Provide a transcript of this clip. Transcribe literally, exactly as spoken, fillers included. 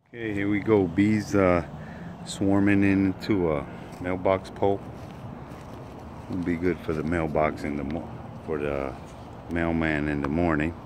Okay, here we go. Bees uh, swarming into a mailbox pole. Will be good for the mailbox in the mo for the mailman in the morning.